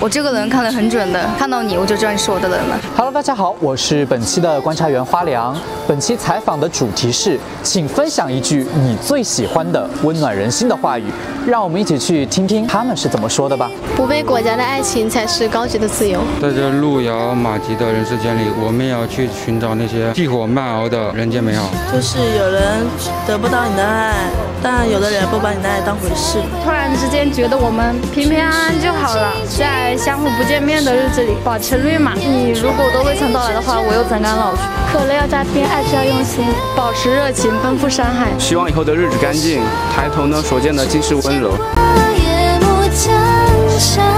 我这个人看得很准的，看到你我就知道你是我的人了。 Hello， 大家好，我是本期的观察员花良。本期采访的主题是，请分享一句你最喜欢的温暖人心的话语。让我们一起去听听他们是怎么说的吧。 不被国家的爱情才是高级的自由。 在这路遥马急的人世间里，我们也要去寻找那些细火慢熬的人间美好。 就是有人得不到你的爱，但有的人不把你的爱当回事。 突然之间觉得我们平平安安就好了，在相互不见面的日子里保持绿码。你如果都未曾到来的话，我又怎敢老去？ 可乐要加甜，爱是要用心， 保持热情，奔赴山海。 希望以后的日子干净，抬头呢所见的尽是温柔。 夜幕降下。